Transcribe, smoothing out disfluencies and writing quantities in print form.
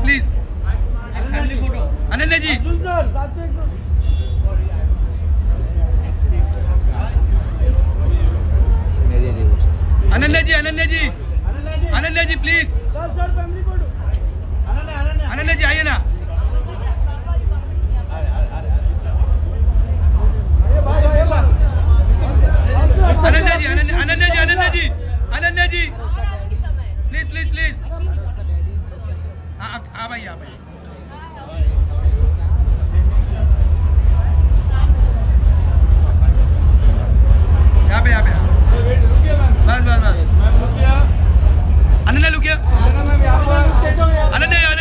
Please. Ananya ji, Ananya ji, Ananya ji, Ananya ji please. Ananya ji आइए ना। Ananya ji, Ananya ji, Ananya ji, Ananya ji please please please. हाँ आ भाई, आ भाई। यहाँ पे बस बस बस। अनन्या लुकिया, अनन्या